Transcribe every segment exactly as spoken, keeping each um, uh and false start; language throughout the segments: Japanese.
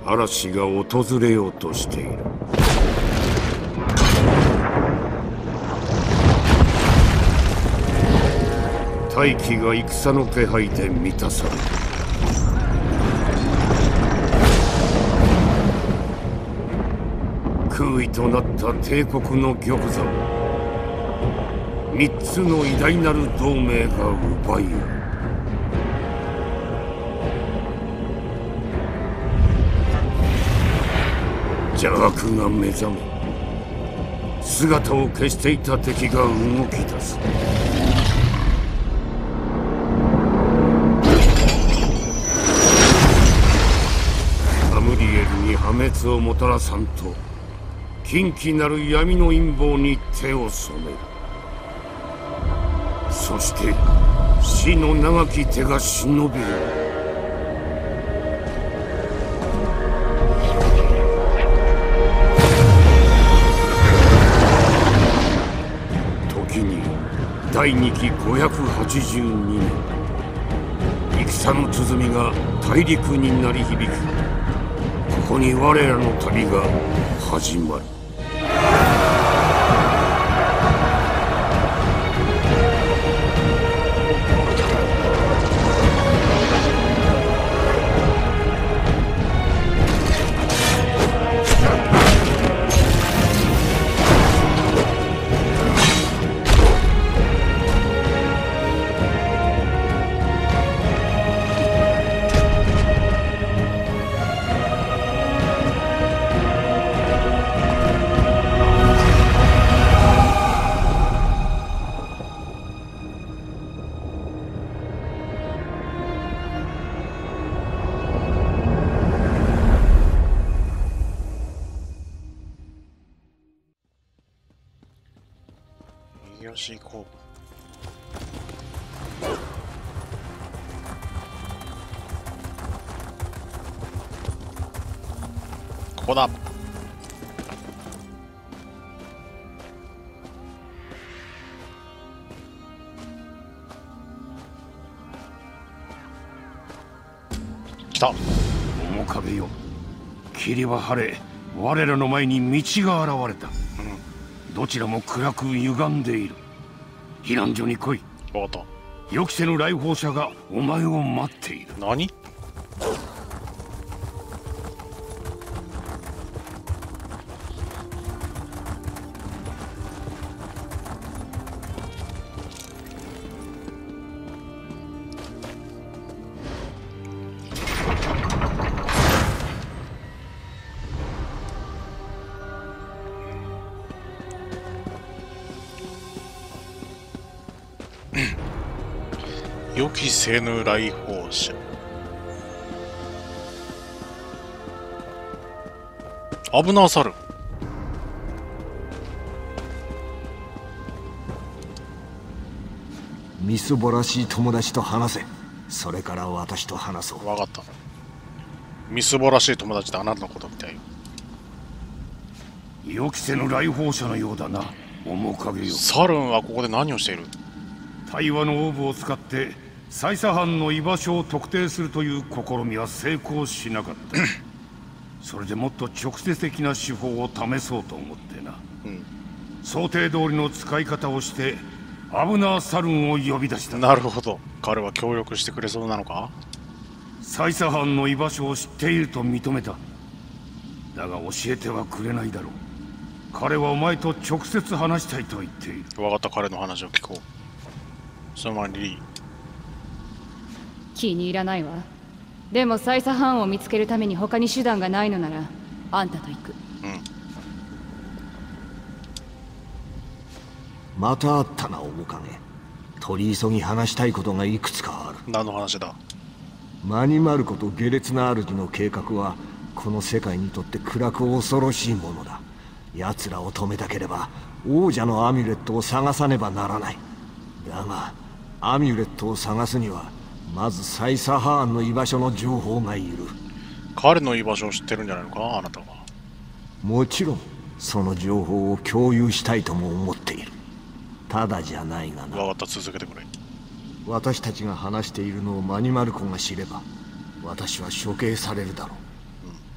嵐が訪れようとしている。大気が戦の気配で満たされる。空位となった帝国の玉座を三つの偉大なる同盟が奪い合う。邪悪が目覚め、姿を消していた敵が動き出す。アムリエルに破滅をもたらさんと、禁忌なる闇の陰謀に手を染める。そして死の長き手が忍びる。時に第二期ごひゃくはちじゅうにねん、戦の鼓が大陸に鳴り響く。ここに我らの旅が始まる。 よし行こう。ここだ。来た。 面影よ、霧は晴れ、我らの前に道が現れた。どちらも暗く歪んでいる。避難所に来い。 わかった。 予期せぬ来訪者がお前を待っている。 何？予期せぬ来訪者。危なさる。 みすぼらしい友達と話せ。それから私と話そう。 わかった。みすぼらしい友達ってあなたのことみたいよ。 予期せぬ来訪者のようだな、面影よ。 サルンはここで何をしている？ 対話のオーブを使ってサイサ藩の居場所を特定するという試みは成功しなかったそれでもっと直接的な手法を試そうと思ってな、うん、想定通りの使い方をしてアブナー・サルンを呼び出した。 なるほど。彼は協力してくれそうなのか？ サイサ藩の居場所を知っていると認めた。だが教えてはくれないだろう。彼はお前と直接話したいと言っている。 分かった。彼の話を聞こう。その前にリー。 気に入らないわ。でもサイサ藩を見つけるために他に手段がないのならあんたと行く。 うん。 またあったな、面影。取り急ぎ話したいことがいくつかある。 何の話だ？ マニマルコと下劣な主の計画はこの世界にとって暗く恐ろしいものだ。奴らを止めたければ王者のアミュレットを探さねばならない。だがアミュレットを探すにはまずサイサハーンの居場所の情報がいる。 彼の居場所を知ってるんじゃないのか、あなたは。 もちろんその情報を共有したいとも思っている。ただじゃないがな。 分かった。続けてくれ。 私たちが話しているのをマニマルコが知れば私は処刑されるだろう。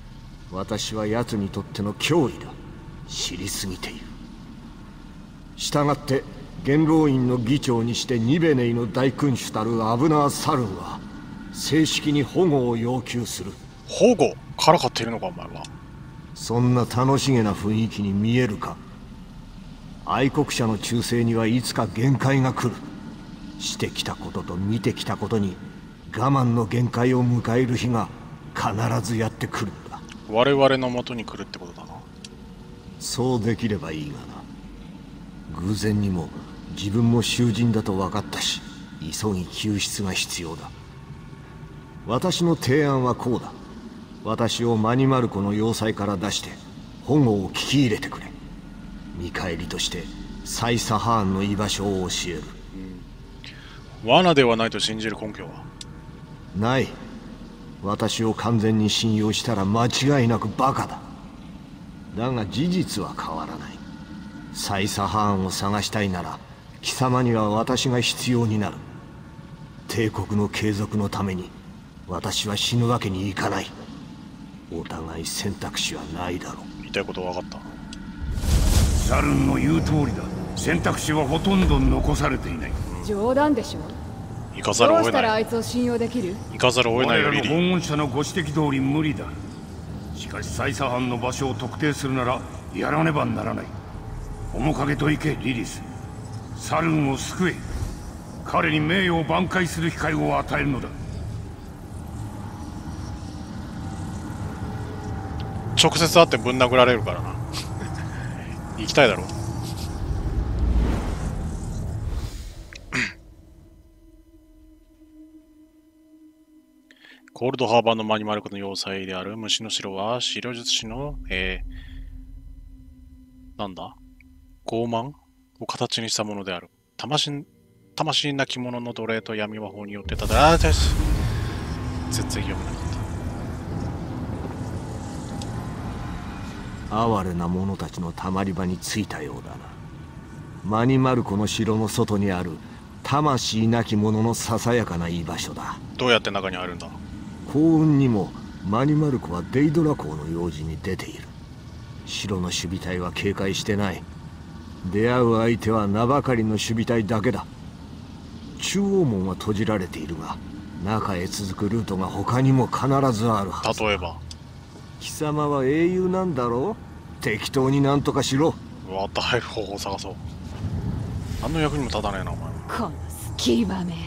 私は奴にとっての脅威だ。知りすぎている。したがって元老院の議長にしてニベネイの大君主たるアブナー・サルンは正式に保護を要求する。 保護からかっているのかお前は。 そんな楽しげな雰囲気に見えるか。愛国者の忠誠にはいつか限界が来る。してきたことと見てきたことに我慢の限界を迎える日が必ずやってくるんだ。 我々の元に来るってことだな。 そうできればいいがな。偶然にも自分も囚人だと分かったし、急ぎ救出が必要だ。私の提案はこうだ。私をマニマルコの要塞から出して保護を聞き入れてくれ。見返りとしてサイサハーンの居場所を教える。 罠ではないと信じる根拠はない。私を完全に信用したら間違いなくバカだ。だが事実は変わらない。サイサハーンを探したいなら貴様には私が必要になる。帝国の継続のために私は死ぬわけにいかない。お互い選択肢はないだろう。 言いたいこと分かった。 サルンの言う通りだ。選択肢はほとんど残されていない。 冗談でしょ。 行かざるをどうしたら得ない。 あいつを信用できる？ 行かざるを得ないよ我らのリリー。 訪問者のご指摘通り無理だ。しかしサイサ藩の場所を特定するならやらねばならない。面影と行けリリス。サルンを救え。彼に名誉を挽回する機会を与えるのだ。 直接会ってぶん殴られるからな。行きたいだろう。コールドハーバーのマニマルコの要塞である虫の城は、資料術師の、えー、なんだ傲慢を形にしたものである。魂、魂なき者の奴隷と闇魔法によってただ、あー、です。全然読めなかった。 哀れな者たちのたまり場に着いたようだな。マニマルコの城の外にある魂なき者のささやかな居場所だ。 どうやって中に入るんだ？ 幸運にもマニマルコはデイドラ港の用事に出ている。城の守備隊は警戒してない。出会う相手は名ばかりの守備隊だけだ。中央門は閉じられているが、中へ続くルートが他にも必ずあるはず。 例えば貴様は英雄なんだろう。適当になんとかしろ。 割って入る方法を探そう。何の役にも立たねえなお前。 このスキーマめ。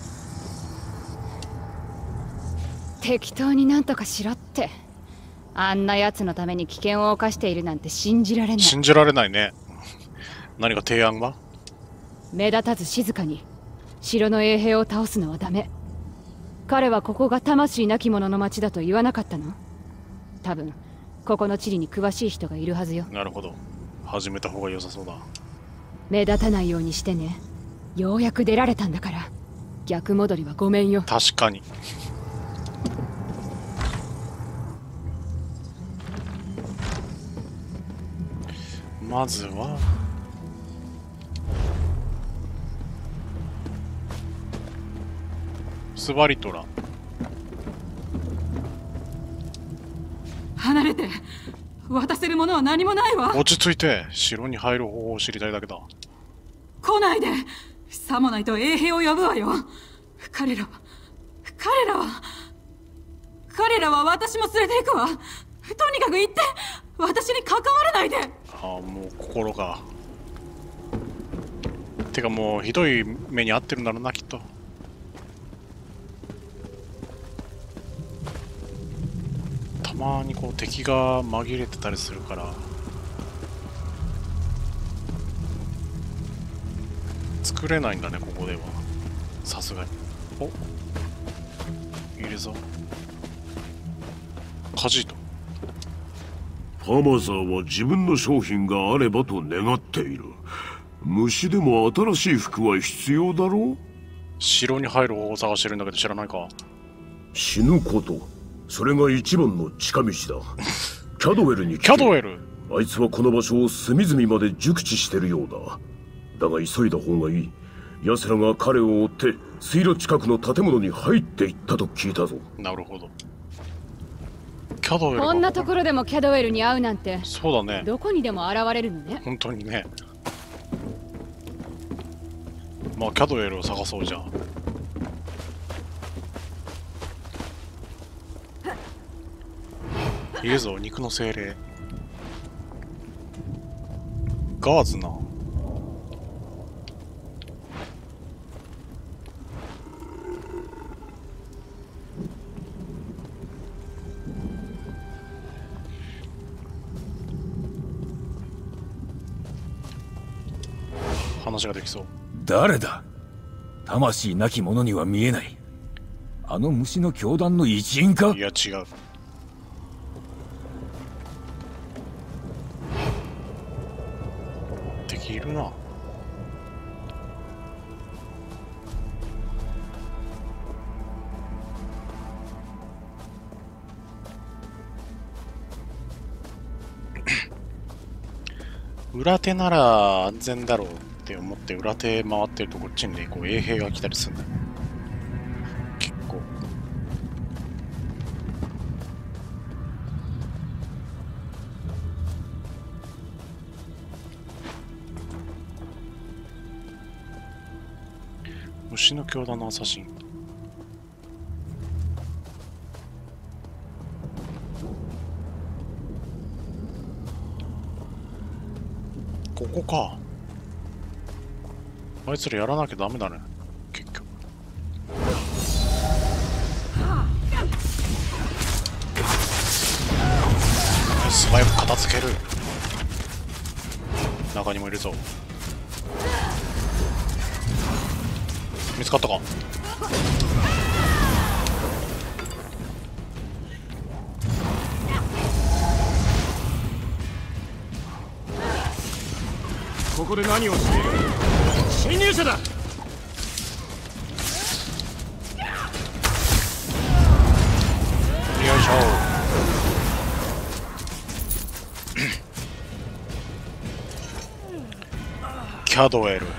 適当になんとかしろって。あんな奴のために危険を冒しているなんて信じられない。 信じられないね。何か提案は？ 目立たず静かに城の衛兵を倒すのはダメ。彼はここが魂なき者の町だと言わなかったの？多分ここの地理に詳しい人がいるはずよ。 なるほど。始めた方が良さそうだ。 目立たないようにしてね。ようやく出られたんだから。逆戻りはごめんよ。 確かに。まずはスバリトラ。 離れて。渡せるものは何もないわ。 落ち着いて。城に入る方法を知りたいだけだ。 来ないで。さもないと衛兵を呼ぶわよ。彼らは彼らは彼らは私も連れて行くわ。とにかく行って。私に関わらないで。 ああ、もう心が。てかもうひどい目に遭ってるんだろうなきっと。たまにこう敵が紛れてたりするから作れないんだねここでは。さすがに。お、いるぞ。カジート。 ファマザーは自分の商品があればと願っている。虫でも新しい服は必要だろう。 城に入る方法を探してるんだけど知らないか？ 死ぬこと、それが一番の近道だ。キャドウェルに聞け。 キャドウェル。 あいつはこの場所を隅々まで熟知してるようだ。だが急いだ方がいい。奴らが彼を追って水路近くの建物に入っていったと聞いたぞ。 なるほど。 キャドウェルがこんなところでもキャドウェルに会うなんて。 そうだね。 どこにでも現れるのね。 本当にね。まあキャドウェルを探そうじゃあ。いいぞ、肉の精霊。ガーズな。話ができそう。 誰だ？魂なき者には見えない。あの虫の教団の一員か？ いや違う。敵いるな。裏手なら安全だろうって思って裏手回ってるとこっちにね、こう衛兵が来たりするんだよ。結構。虫の教団のアサシン。ここか。あいつらやらなきゃダメだね、結局。素早く片付ける。中にもいるぞ。見つかったか。 ここで何をしている？侵入者だ。 よいしょ。キャドウェル。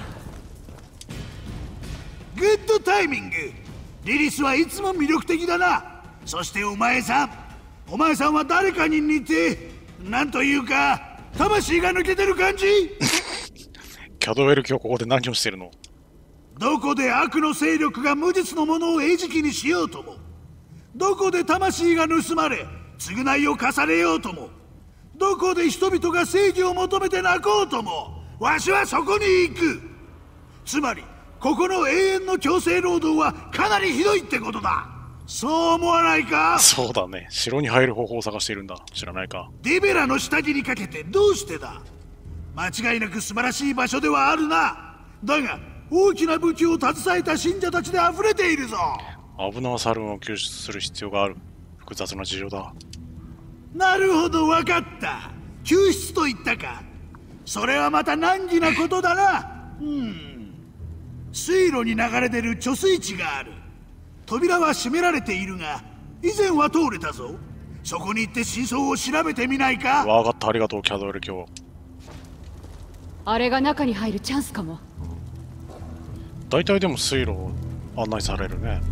グッドタイミング。リリスはいつも魅力的だな。そしてお前さんお前さんは誰かに似て、なんというか魂が抜けてる感じ。 キャドウェル今日ここで何をしてるの？ どこで悪の勢力が無実の者を餌食にしようとも、どこで魂が盗まれ償いを課されようとも、どこで人々が正義を求めて泣こうとも、わしはそこに行く。つまりここの永遠の強制労働はかなりひどいってことだ。そう思わないか？ そうだね。城に入る方法を探しているんだ。知らないか。 ディベラの下着にかけてどうしてだ。間違いなく素晴らしい場所ではあるな。だが大きな武器を携えた信者たちで溢れているぞ。 アブナワサルーンを救出する必要がある。複雑な事情だ。 なるほど、分かった。救出と言ったか。それはまた難儀なことだな。うん水路に流れ出る貯水池がある。扉は閉められているが以前は通れたぞ。そこに行って真相を調べてみないか？ わかった、ありがとうキャドウェル今日。 あれが中に入るチャンスかも。 大体でも水路を案内されるね。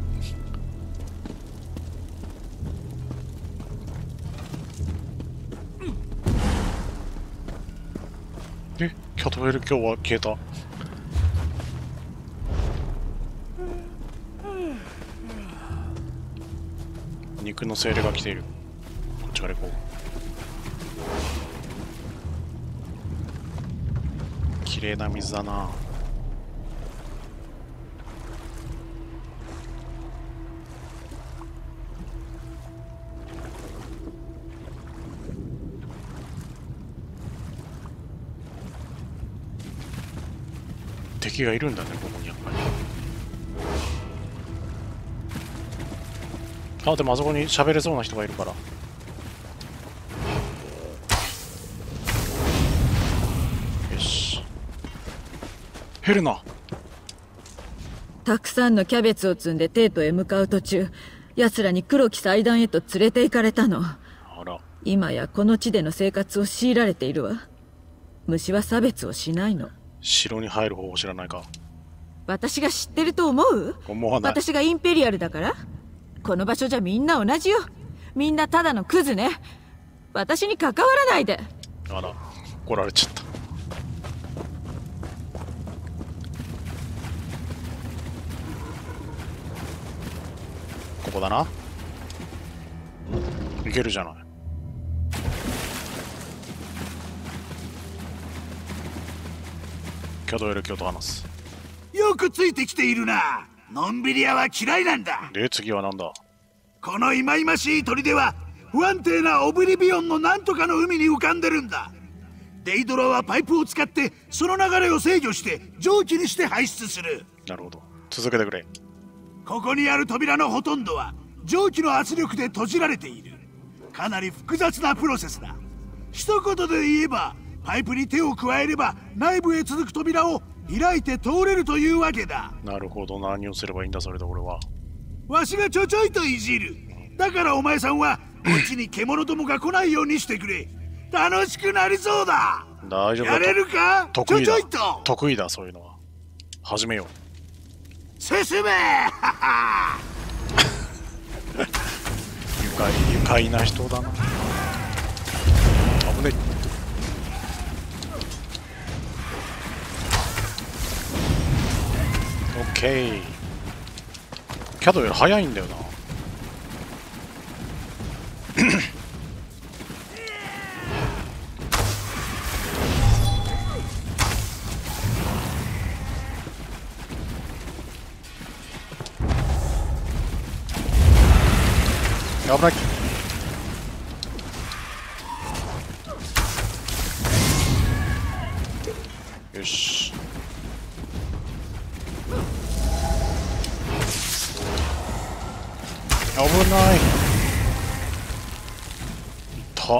え、キャドウェル今日は消えた。肉の精霊が来ている。こっちから行こう。綺麗な水だな。敵がいるんだね、ここにやっぱり。あ、でもあそこに喋れそうな人がいるから。よし。ヘルナ。 たくさんのキャベツを積んでテートへ向かう途中、奴らに黒き祭壇へと連れて行かれたの。 あら。 今やこの地での生活を強いられているわ。虫は差別をしないの。 城に入る方法知らないか？ 私が知ってると思う？ 思わない。 私がインペリアルだから？この場所じゃみんな同じよ。 みんなただのクズね。私に関わらないで。 あら、怒られちゃった。ここだな。いけるじゃない。キャドエル卿と話す。 よくついてきているな。のんびり屋は嫌いなんだ。 で、次は何だ。 この忌々しい砦は不安定なオブリビオンのなんとかの海に浮かんでるんだ。デイドラはパイプを使ってその流れを制御して蒸気にして排出する。 なるほど、続けてくれ。 ここにある扉のほとんどは蒸気の圧力で閉じられている。かなり複雑なプロセスだ。一言で言えばパイプに手を加えれば内部へ続く扉を開いて通れるというわけだ。 なるほど、何をすればいいんだそれで。俺はわしがちょちょいといじる。だからお前さんはこっちに獣どもが来ないようにしてくれ。楽しくなりそうだ。 大丈夫だ。 やれるか？ 得意だ。 ちょちょいと得意だ、そういうのは。始めよう。 進め愉快、愉快な人だな。危ねえ。オッケー。キャドより早いんだよな。危ない。よし。危ない。いった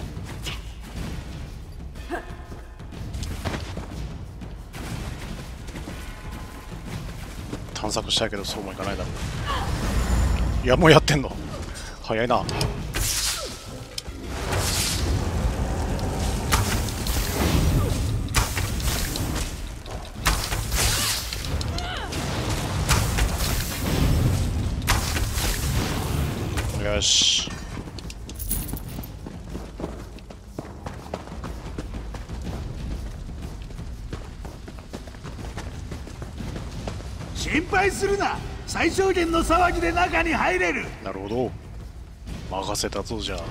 探索したいけどそうもいかないだろう。いや、もうやってんの早いな。よし。 心配するな。最小限の騒ぎで中に入れる。 なるほど、任せたぞ。じゃあ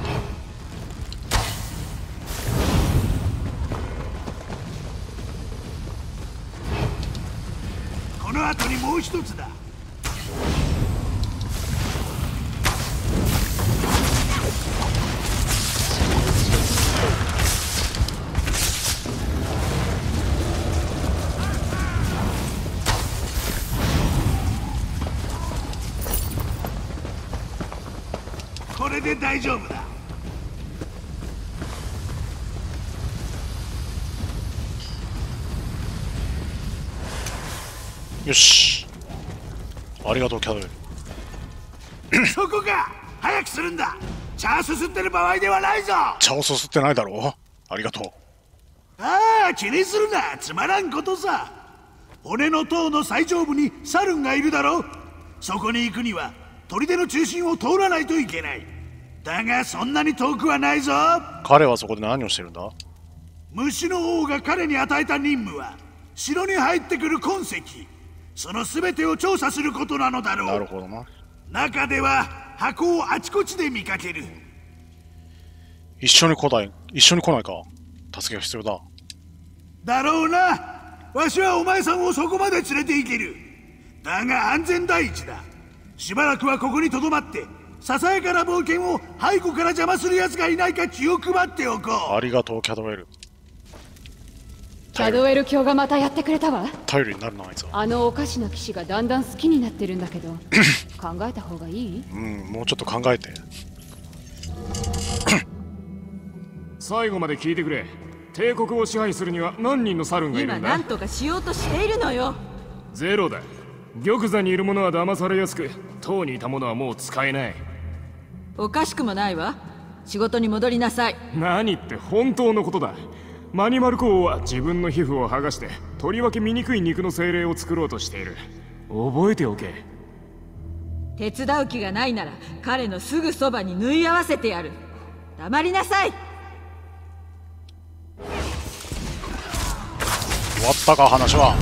この後にもう一つだ。これで大丈夫だ。 よし。ありがとうキャドル。 そこか。早くするんだ。茶すすってる場合ではないぞ。 茶をすすってないだろう。ありがとう。 ああ、気にするな。つまらんことさ。骨の塔の最上部にサルンがいるだろう。そこに行くには砦の中心を通らないといけない。だがそんなに遠くはないぞ。 彼はそこで何をしてるんだ？ 虫の王が彼に与えた任務は城に入ってくる痕跡、その全てを調査することなのだろう。 なるほどな。 中では箱をあちこちで見かける。 一緒に来ない、一緒に来ないか。助けが必要だ。 だろうな。わしはお前さんをそこまで連れて行ける。だが安全第一だ。しばらくはここにとどまってささやかな冒険を背後から邪魔する奴がいないか気を配っておこう。 ありがとうキャドウェル。 キャドエル卿がまたやってくれたわ。 頼りになるなあいつは。 あのおかしな騎士がだんだん好きになってるんだけど考えた方がいい？ うん、もうちょっと考えて。 最後まで聞いてくれ。帝国を支配するには何人のサルンがいるんだ？ 今何とかしようとしているのよ。 ゼロだ。玉座にいる者は騙されやすく、塔にいた者はもう使えない。 おかしくもないわ。仕事に戻りなさい。 何って本当のことだ。マニマルコ王は自分の皮膚を剥がしてとりわけ醜い肉の精霊を作ろうとしている。覚えておけ。 手伝う気がないなら彼のすぐそばに縫い合わせてやる。黙りなさい。 終わったか話は。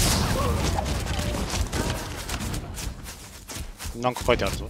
なんか書いてあるぞ。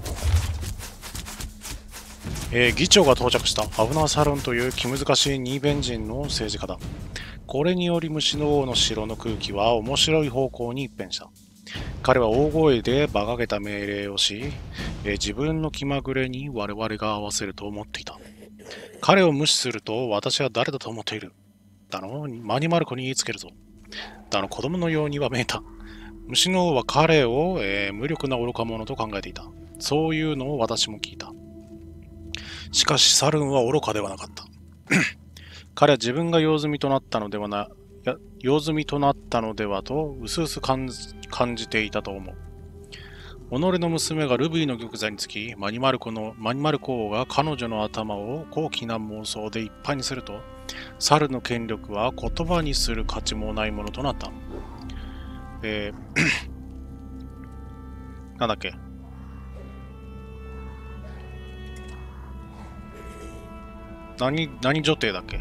えー、議長が到着した。アブナー・サルンという気難しいニーベン人の政治家だ。これにより虫の王の城の空気は面白い方向に一変した。彼は大声で馬鹿げた命令をし、えー、自分の気まぐれに我々が合わせると思っていた。彼を無視すると私は誰だと思っている。だの、マニマルコに言いつけるぞ。だの、子供のようにわめいた。虫の王は彼を、えー、無力な愚か者と考えていた。そういうのを私も聞いた。しかしサルンは愚かではなかった。彼は自分が用済みとなったのではな、や用済みとなったのではと、うすうす感じ、感じていたと思う。己の娘がルビーの玉座につき、マニマルコの、マニマルコ王が彼女の頭を高貴な妄想でいっぱいにすると、サルの権力は言葉にする価値もないものとなった。えー、なんだっけ何、何女帝だっけ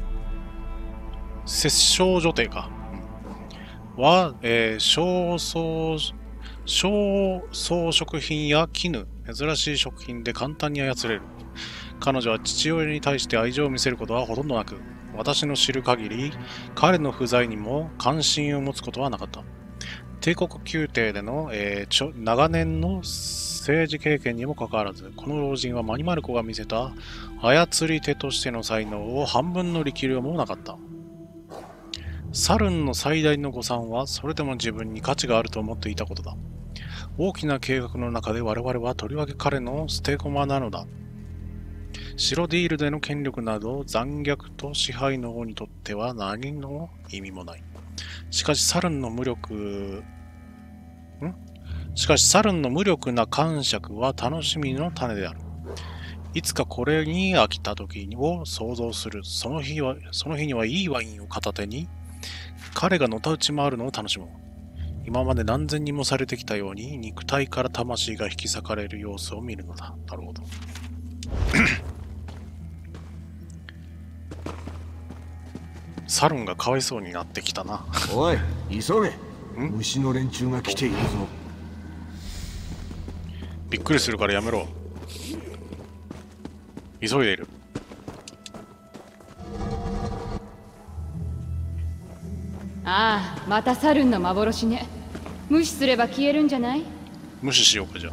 摂政女帝か。うん、は、えー、小装、小装飾品や絹、珍しい食品で簡単に操れる。彼女は父親に対して愛情を見せることはほとんどなく、私の知る限り、彼の不在にも関心を持つことはなかった。帝国宮廷での、えー、ちょ長年の政治経験にもかかわらず、この老人はマニマルコが見せた操り手としての才能を半分の力量もなかった。サルンの最大の誤算は、それでも自分に価値があると思っていたことだ。大きな計画の中で我々はとりわけ彼の捨て駒なのだ。白ディールでの権力など残虐と支配の王にとっては何の意味もない。しかしサルンの無力、んしかしサルンの無力な感触は楽しみの種である。いつかこれに飽きた時を想像する。その日は、その日にはいいワインを片手に、彼がのたうち回るのを楽しもう。今まで何千人もされてきたように、肉体から魂が引き裂かれる様子を見るのだ。なるほど。サルンがかわいそうになってきたな。 おい、急げ。虫の連中が来ているぞ。 びっくりするからやめろ。急いでいる。 ああ、またサルンの幻ね。無視すれば消えるんじゃない？ 無視しようか、じゃあ。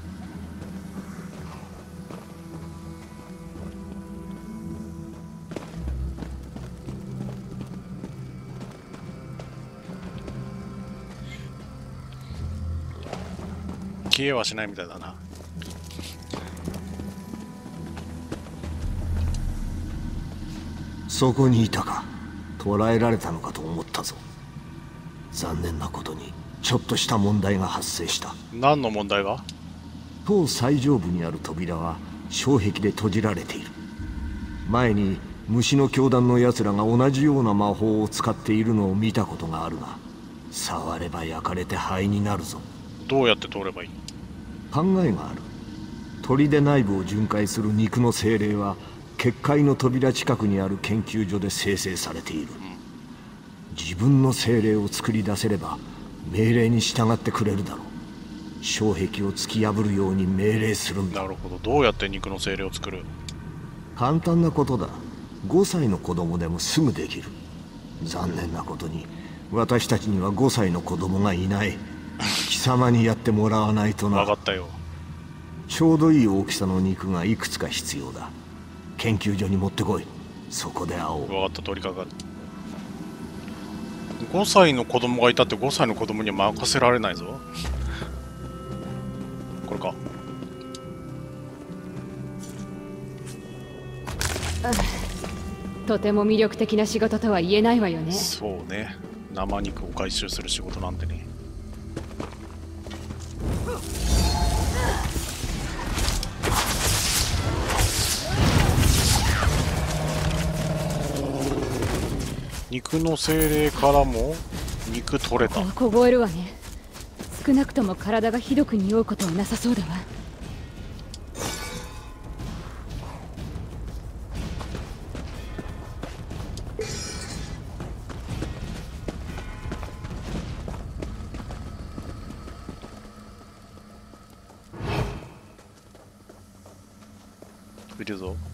消えはしないみたいだな。 そこにいたか。捕らえられたのかと思ったぞ。残念なことにちょっとした問題が発生した。 何の問題が？ 塔最上部にある扉は障壁で閉じられている。前に虫の教団の奴らが同じような魔法を使っているのを見たことがあるが、触れば焼かれて灰になるぞ。 どうやって通ればいい？ 考えがある。砦内部を巡回する肉の精霊は結界の扉近くにある研究所で生成されている。自分の精霊を作り出せれば命令に従ってくれるだろう。障壁を突き破るように命令するんだ。 なるほど。どうやって肉の精霊を作る？ 簡単なことだ。ごさいの子供でもすぐできる。残念なことに私たちにはごさいの子供がいない。貴様にやってもらわないとな。 分かったよ。 ちょうどいい大きさの肉がいくつか必要だ。研究所に持ってこい。そこで会おう。 分かった。取り掛かる。ごさいの子供がいたってごさいの子供には任せられないぞ。これか。 とても魅力的な仕事とは言えないわよね。 そうね。生肉を回収する仕事なんてね。肉の精霊からも肉取れた。 凍えるわね。 少なくとも体がひどく匂うことはなさそうだわ。 いるぞ。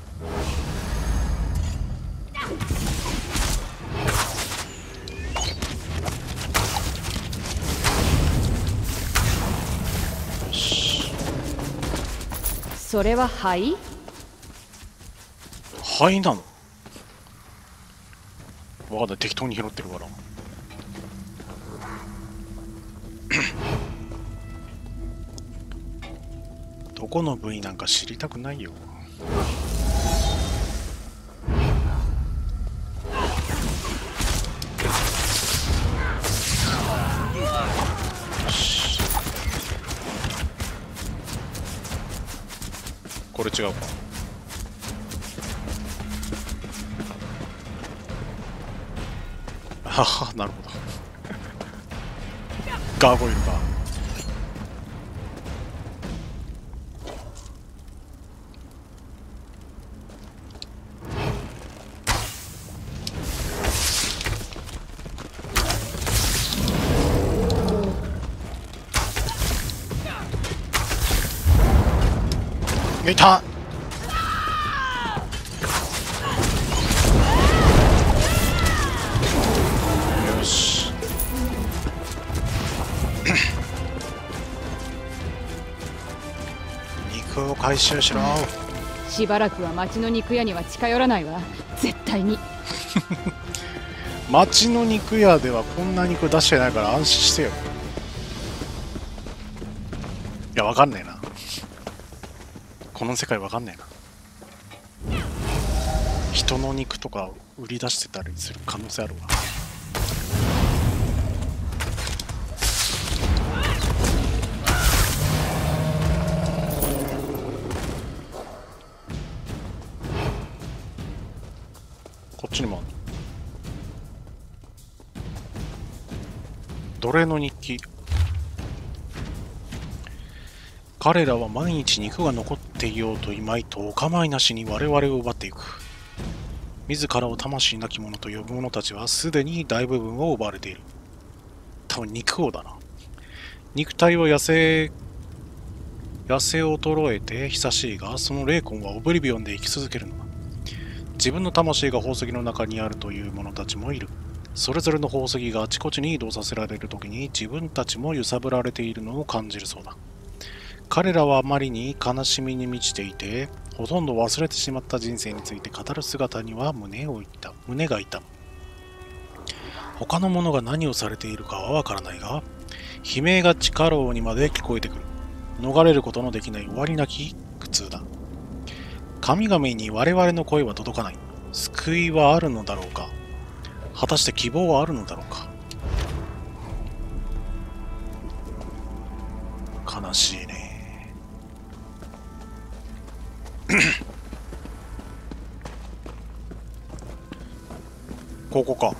それは灰？ 灰なの？わかんない、適当に拾ってるから。どこの部位なんか知りたくないよ。これ違うか。はは、なるほど。ガーゴイルか。いた。よし。肉を回収しろ。 しばらくは町の肉屋には近寄らないわ、絶対に。 町の肉屋ではこんな肉出してないから安心してよ。いや、わかんねえな。この世界わかんねえな。人の肉とか売り出してたりする可能性あるわ。こっちにもある。奴隷の日記。彼らは毎日肉が残っていようといまいとお構いなしに我々を奪っていく。自らを魂なき者と呼ぶ者たちはすでに大部分を奪われている。多分肉王だな。肉体は痩せ痩せ衰えて久しいが、その霊魂はオブリビオンで生き続けるのだ。自分の魂が宝石の中にあるという者たちもいる。それぞれの宝石があちこちに移動させられるときに自分たちも揺さぶられているのを感じるそうだ。彼らはあまりに悲しみに満ちていて、ほとんど忘れてしまった人生について語る姿には胸を痛む胸が痛む。他の者が何をされているかはわからないが、悲鳴が地下牢にまで聞こえてくる。逃れることのできない終わりなき苦痛だ。神々に我々の声は届かない。救いはあるのだろうか。果たして希望はあるのだろうか。悲しいね。ここか。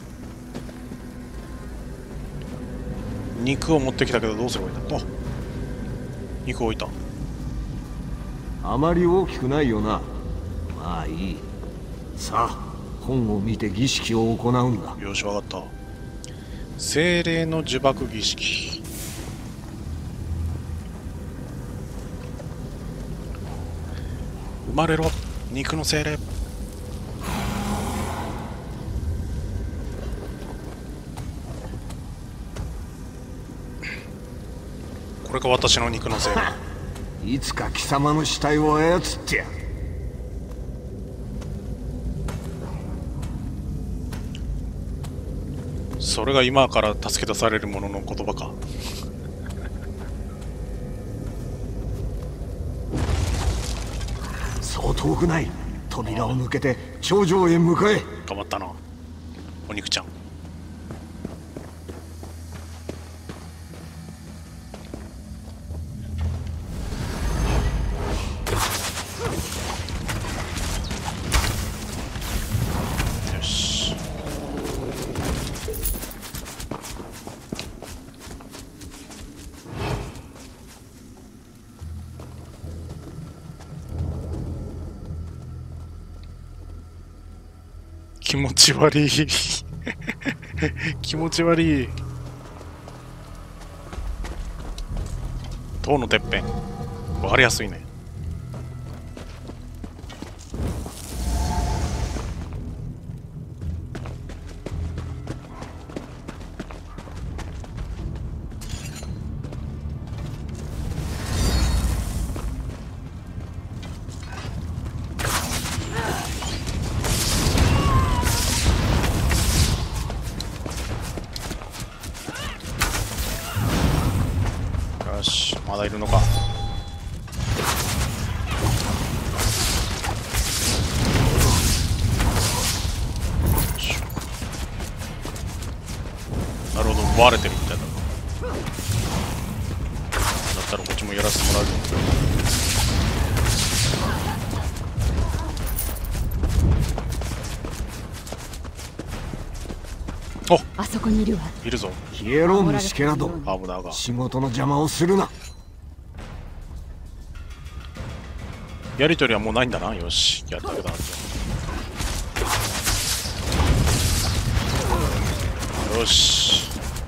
肉を持ってきたけどどうすればいいんだ。あ、肉置いた。 あまり大きくないよな。まあいい。さあ、本を見て儀式を行うんだ。 よし、わかった。精霊の呪縛儀式。生まれろ、肉の精霊。これが私の肉の精霊。 いつか貴様の死体を操ってやる。 それが今から助け出される者の言葉か。 そう遠くない。扉を抜けて頂上へ向かえ。 頑張ったな、お肉ちゃん。よし。 気持ち悪い気持ち悪い。塔のてっぺんわかりやすいね。まだいるのか。なるほど、奪われてるみたいだ。だったらこっちもやらせてもらうよ。お、 あそこにいるわ。 いるぞ。 消えろ虫けらども。 危ないが。 仕事の邪魔をするな。 やりとりはもうないんだな。よし、やったけどな。よし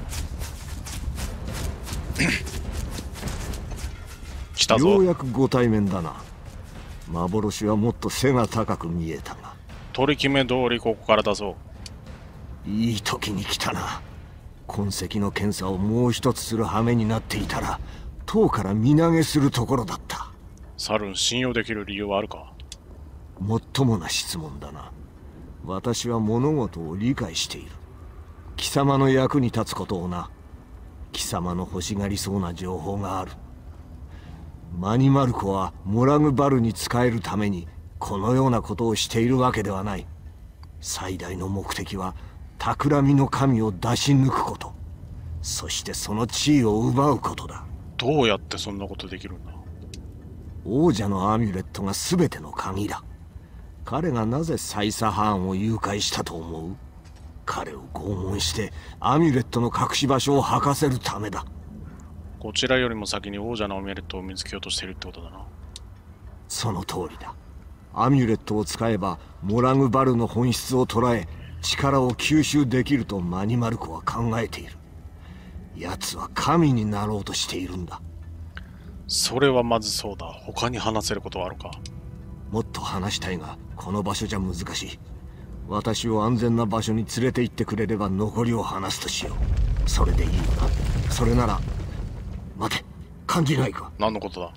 来たぞ。 ようやくご対面だな。幻はもっと背が高く見えたが。 取り決め通りここからだぞ。 いい時に来たな。痕跡の検査をもう一つする羽目になっていたら塔から身投げするところだった。 サルン、信用できる理由はあるか。 もっともな質問だな。私は物事を理解している。貴様の役に立つことをな。貴様の欲しがりそうな情報がある。マニマルコはモラグバルに仕えるためにこのようなことをしているわけではない。最大の目的は企みの神を出し抜くこと、そしてその地位を奪うことだ。 どうやってそんなことできるんだ。 王者のアミュレットが全ての鍵だ。彼がなぜサイサハーンを誘拐したと思う？彼を拷問してアミュレットの隠し場所を吐かせるためだ。 こちらよりも先に王者のアミュレットを見つけようとしているってことだな。 その通りだ。アミュレットを使えばモラグバルの本質を捉え力を吸収できるとマニマルコは考えている。奴は神になろうとしているんだ。 それはまずそうだ。他に話せることはあるか。 もっと話したいがこの場所じゃ難しい。私を安全な場所に連れて行ってくれれば残りを話すとしよう。それでいいよな。それなら待て、感じないか。 何のことだ。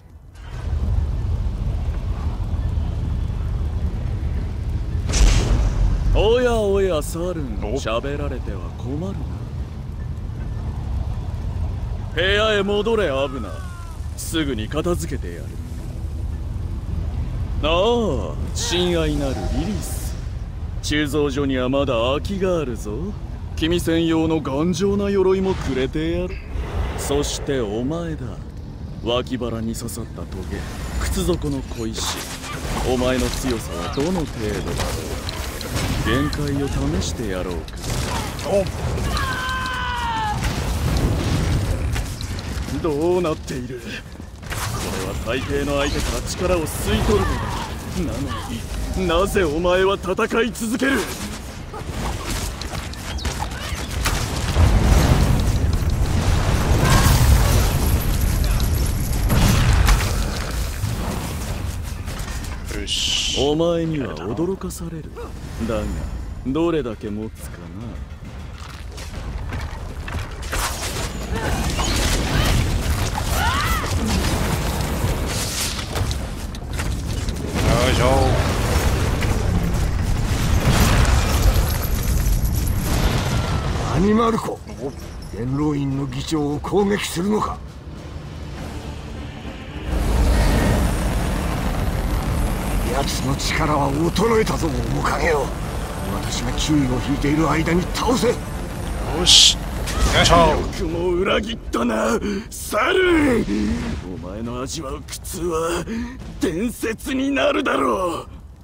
おやおやサルン、喋られては困るな。部屋へ戻れアブナ。すぐに片付けてやる。ああ、親愛なるリリス。鋳造所にはまだ空きがあるぞ。君専用の頑丈な鎧もくれてやる。そしてお前だ。脇腹に刺さったトゲ、靴底の小石。お前の強さはどの程度だろう。限界を試してやろうか。どうなっている。これは大抵の相手から力を吸い取るのだ。なのになぜお前は戦い続ける。 よし。 お前には驚かされる。だがどれだけ持つかな。 よいしょ。 アニマルコ、元老院の議長を攻撃するのか。奴の力は衰えたぞ、面影よ。私が注意を引いている間に倒せ。 よし。よいしょ。 よくも裏切ったな、サル。お前の味わう苦痛は伝説になるだろ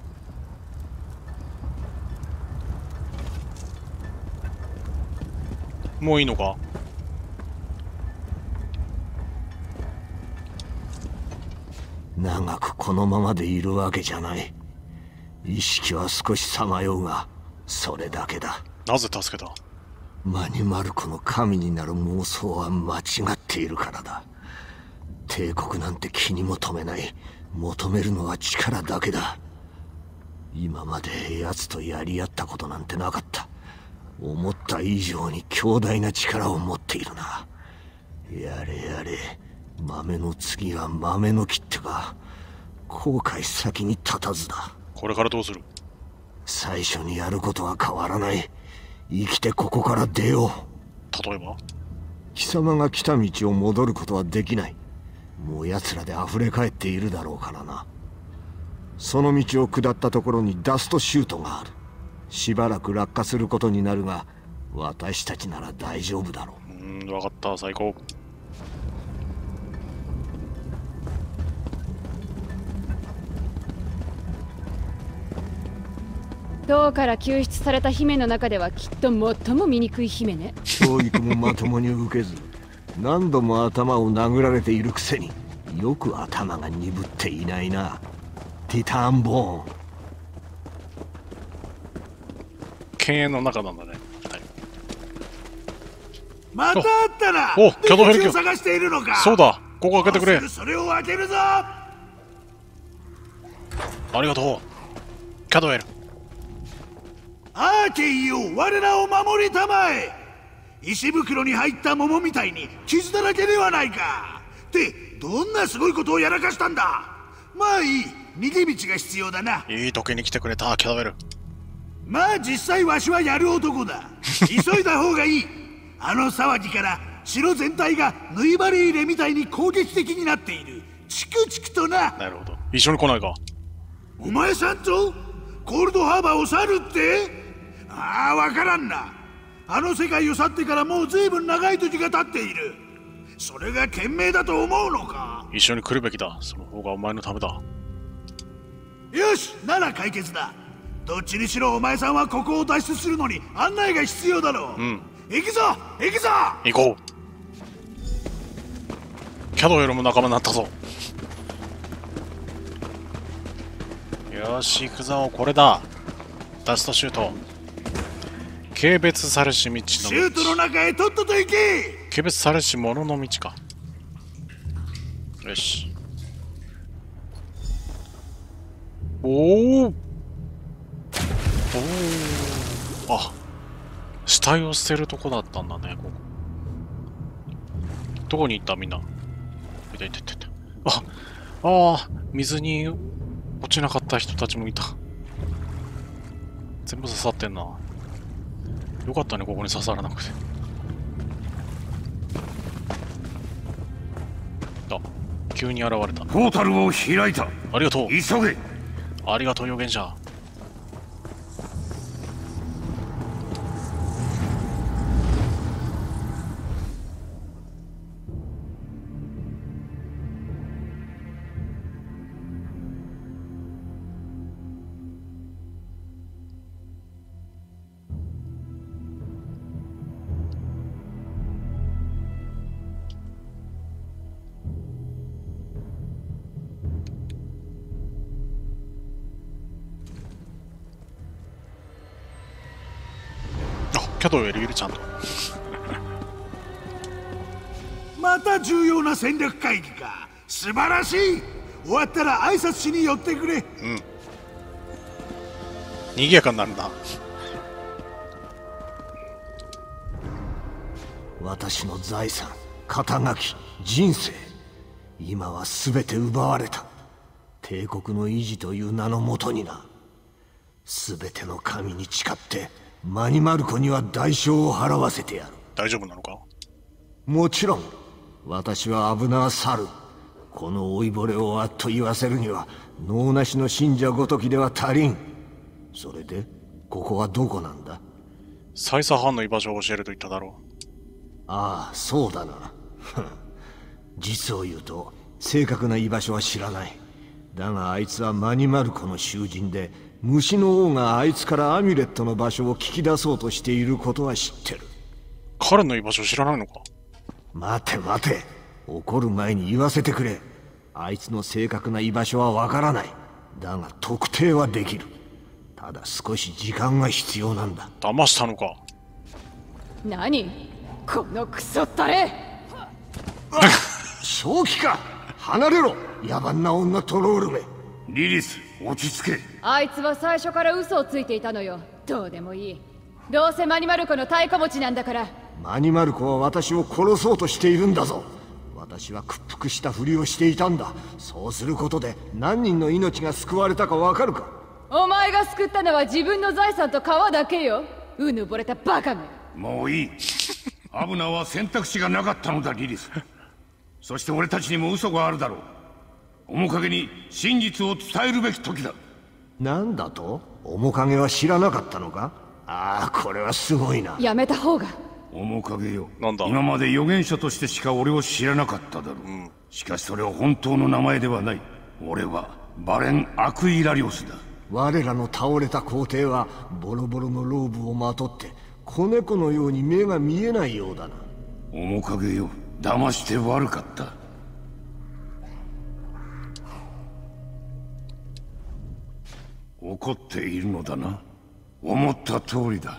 う。もういいのか。 長くこのままでいるわけじゃない。意識は少しさまようがそれだけだ。 なぜ助けた？ マニマルコの神になる妄想は間違っているからだ。帝国なんて気にも留めない。求めるのは力だけだ。今まで奴とやり合ったことなんてなかった。思った以上に強大な力を持っているな。やれやれ、豆の次は豆の木ってか。後悔先に立たずだ。 これからどうする？ 最初にやることは変わらない。生きてここから出よう。 例えば？ 貴様が来た道を戻ることはできない。もう奴らで溢れ返っているだろうからな。その道を下ったところにダストシュートがある。しばらく落下することになるが、私たちなら大丈夫だろう。 うーん、分かった、最高。 塔から救出された姫の中ではきっと最も醜い姫ね。 教育もまともに受けず、何度も頭を殴られているくせによく頭が鈍っていないな。ティタンボーン。 犬猿の中なんだね。はい、 またあったな。 お、キャドヘルキョ。 探しているのか。 そうだ、ここ開けてくれ。 それを開けるぞ。 ありがとう、キャドヘル。 アーケイよ、我らを守りたまえ。石袋に入った桃みたいに傷だらけではないか。ってどんなすごいことをやらかしたんだ。まあいい、逃げ道が必要だな。 いい時に来てくれた、キャドヘル。 まあ実際わしはやる男だ。急いだ方がいい。あの騒ぎから城全体が縫い針入れみたいに攻撃的になっている。チクチクとな。 なるほど、一緒に来ないか。 お前さんとコールドハーバーを去るって？ああ、わからんな。あの世界を去ってからもう随分長い時が経っている。それが賢明だと思うのか？ 一緒に来るべきだ。その方がお前のためだ。 よし、なら解決だ。どっちにしろお前さんはここを脱出するのに案内が必要だろう。 うん、 行くぞ行くぞ。 行こう。キャドヘルも仲間になったぞ。よし、行くぞ。これだ、ダストシュート。軽蔑されし道の道。 シュートの中へとっとと行け。 軽蔑されし者の道か。よし。おお。おお。あ、死体を捨てるとこだったんだね、ここ。どこに行ったみんな。いたいたいたいた。あ、ああ、水に落ちなかった人たちもいた。全部刺さってんな。よかったね、ここに刺さらなくて。あ、急に現れた。 ポータルを開いた。 ありがとう。 急げ。 ありがとう、預言者。キャドウェルいる、ちゃんと。 また重要な戦略会議か。素晴らしい。終わったら挨拶しに寄ってくれ。 うん、賑やかになるな。 私の財産、肩書き、人生、今は全て奪われた。帝国の維持という名のもとにな。全ての神に誓ってマニマルコには代償を払わせてやる。 大丈夫なのか？ もちろん。私はアブナー・サル。この老いぼれをあっと言わせるには能なしの信者ごときでは足りん。それでここはどこなんだ？ サイサ藩の居場所を教えると言っただろう。 ああ、そうだな。実を言うと正確な居場所は知らない。だがあいつはマニマルコの囚人で、虫の王があいつからアミュレットの場所を聞き出そうとしていることは知ってる。 彼の居場所知らないのか？ 待て待て、怒る前に言わせてくれ。あいつの正確な居場所はわからない。だが特定はできる。 ただ少し時間が必要なんだ。 騙したのか。 何このクソったれ。 正気か。離れろ、野蛮な女トロールめ。 リリス、落ち着け。 あいつは最初から嘘をついていたのよ。どうでもいい。どうせマニマルコの太鼓持ちなんだから。 マニマルコは私を殺そうとしているんだぞ。私は屈服したふりをしていたんだ。そうすることで何人の命が救われたかわかるか。 お前が救ったのは自分の財産と川だけよ。うぬぼれたバカめ。 もういい。アブナは選択肢がなかったのだ、リリス。そして俺たちにも嘘があるだろう。面影に真実を伝えるべき時だ。 なんだと？面影は知らなかったのか？ああ、これはすごいな。 やめた方が。 面影よ。 なんだ？ 今まで預言者としてしか俺を知らなかっただろう。うん、しかしそれは本当の名前ではない。俺はバレン・アクイラリオスだ。 我らの倒れた皇帝はボロボロのローブをまとって子猫のように目が見えないようだな。 面影よ、騙して悪かった。怒っているのだな。思った通りだ。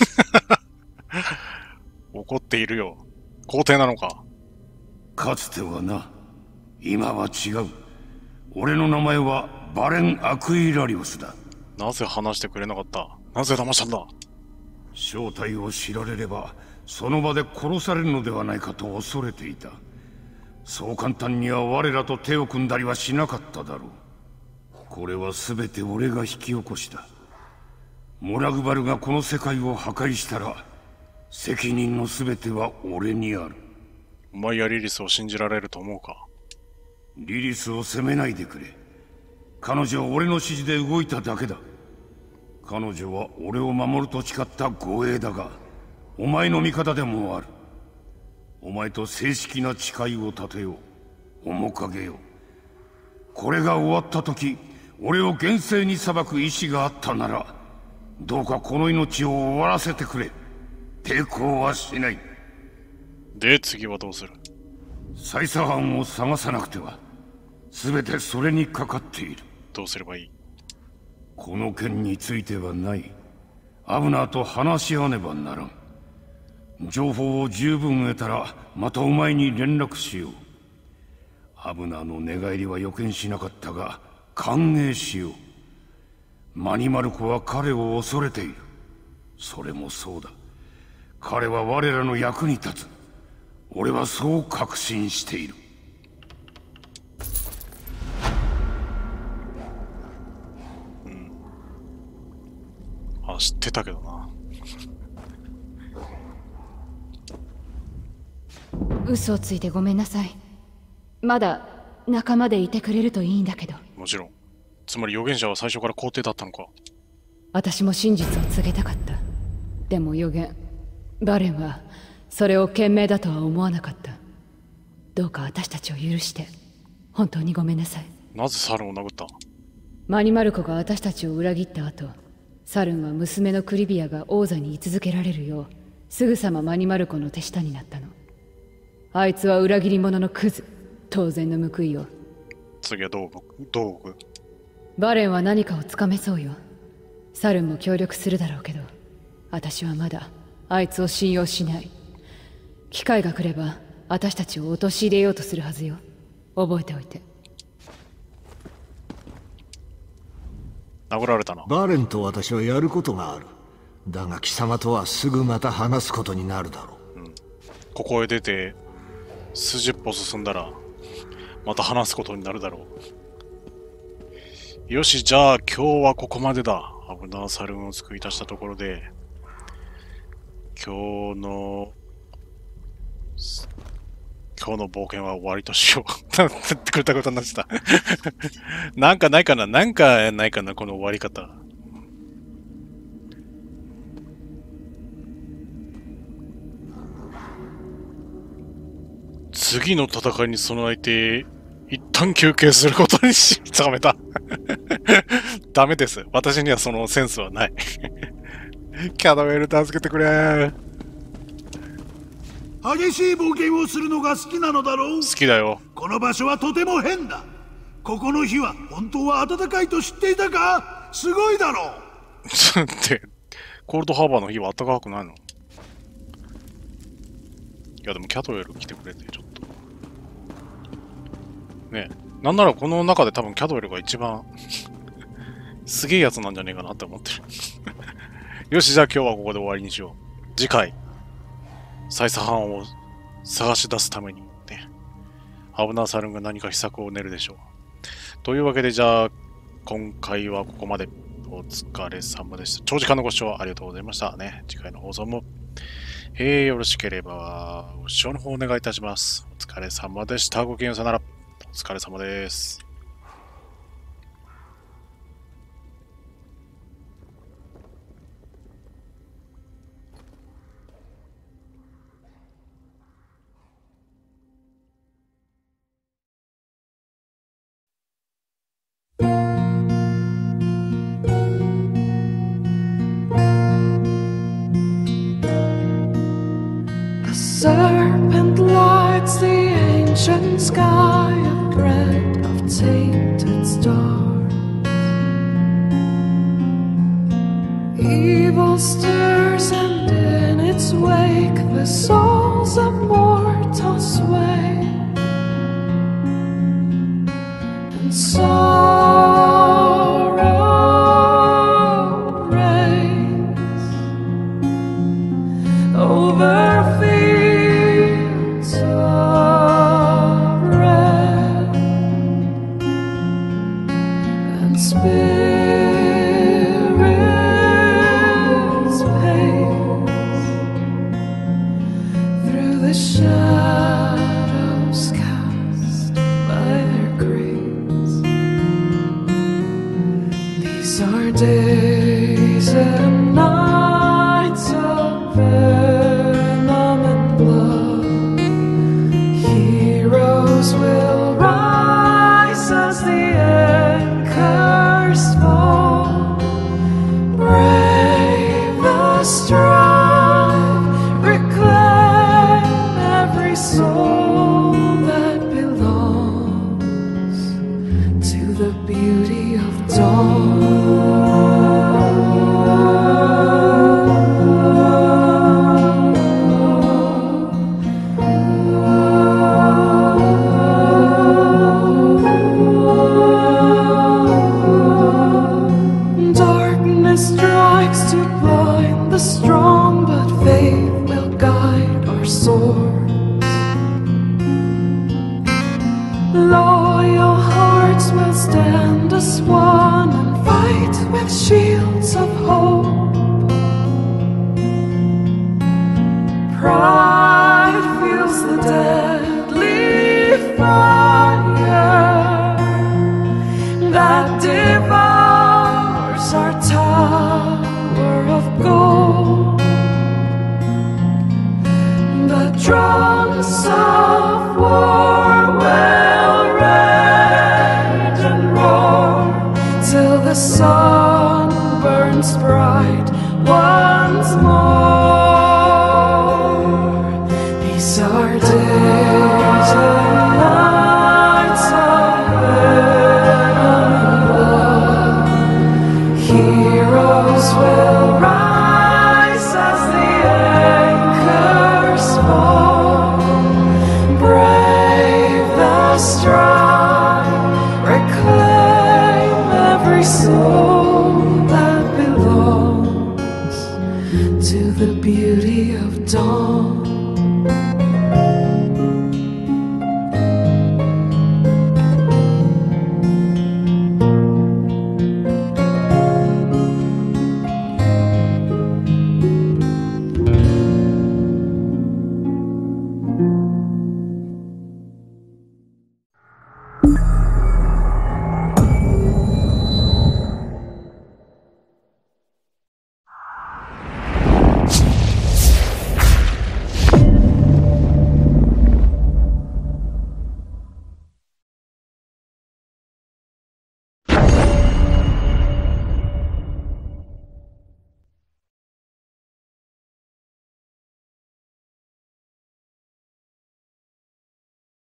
怒っているよ。皇帝なのか。 かつてはな。今は違う。俺の名前はバレン・アクイラリオスだ。 なぜ話してくれなかった？なぜ騙したんだ？ 正体を知られればその場で殺されるのではないかと恐れていた。そう簡単には我らと手を組んだりはしなかっただろう。これは全て俺が引き起こした。モラグバルがこの世界を破壊したら責任の全ては俺にある。 お前やリリスを信じられると思うか？ リリスを責めないでくれ。彼女は俺の指示で動いただけだ。彼女は俺を守ると誓った護衛だが、お前の味方でもある。お前と正式な誓いを立てよう。面影よ。これが終わった時、俺を厳正に裁く意志があったなら、どうかこの命を終わらせてくれ。抵抗はしない。 で、次はどうする？ 再査犯を探さなくては。全てそれにかかっている。 どうすればいい？ この件についてはない。アブナーと話し合わねばならん。情報を十分得たらまたお前に連絡しよう。アブナーの寝返りは予見しなかったが歓迎しよう。マニマルコは彼を恐れている。それもそうだ。彼は我らの役に立つ。俺はそう確信している。 あ、知ってたけどな。 嘘をついてごめんなさい。まだ仲間でいてくれるといいんだけど。 もちろん。つまり預言者は最初から皇帝だったのか。 私も真実を告げたかった。でも預言バレンはそれを賢明だとは思わなかった。どうか私たちを許して。本当にごめんなさい。 なぜサルンを殴った？ マニマルコが私たちを裏切った後、サルンは娘のクリビアが王座に居続けられるようすぐさまマニマルコの手下になったの。あいつは裏切り者のクズ。当然の報いよ。 次はどうどう動く？ バレンは何かをつかめそうよ。サルンも協力するだろうけど、私はまだあいつを信用しない。機会が来れば私たちを陥れようとするはずよ。覚えておいて。 殴られたな。 バレンと私はやることがある。だが貴様とはすぐまた話すことになるだろう。 うん、ここへ出て数十歩進んだらまた話すことになるだろう。よし、じゃあ今日はここまでだ。危なサルーンを救い出したところで、今日の今日の冒険は終わりとしよう。なってくれたことになってた。なんかないかななんかないかなこの終わり方。次の戦いに備えて、一旦休憩することにし、ダメだ。ダメです。私にはそのセンスはない。キャノエル助けてくれ。 激しい冒険をするのが好きなのだろう。 好きだよ。 この場所はとても変だ。ここの日は本当は暖かいと知っていたか？すごいだろう。 ってコールドハーバーの日は暖かくないの？いやでもキャトウェル来てくれてちょっとねえ、なんならこの中で多分キャトウェルが一番すげえやつなんじゃねえかなって思ってるよし、じゃあ今日はここで終わりにしよう。次回サイサハンを探し出すためにね、アブナーサルンが何か秘策を練るでしょう。というわけで、じゃあ今回はここまで。お疲れ様でした。長時間のご視聴ありがとうございましたね。次回の放送も、えー、よろしければご視聴の方お願いいたします。お疲れ様でした。ごきげんよう、さよなら。お疲れ様です。 Serpent lights the ancient sky of bread of tainted stars. Evil stirs, and in its wake the souls of mortals sway. And sorrow reigns over fields of red, and spirits pace through the shadows cast by their graves. These are days and nights of venom and blood. Heroes will rise as the anchors fall. Brave the strive, reclaim every soul that belongs to the beauty of dawn. Darkness strikes to blind the strong, but faith will guide our swords. Loyal hearts will stand as one and fight with shields of hope. Pride feels the deadly fire that devours our tower of gold. The drums of war will rage and roar till the sun burns bright once more. These are days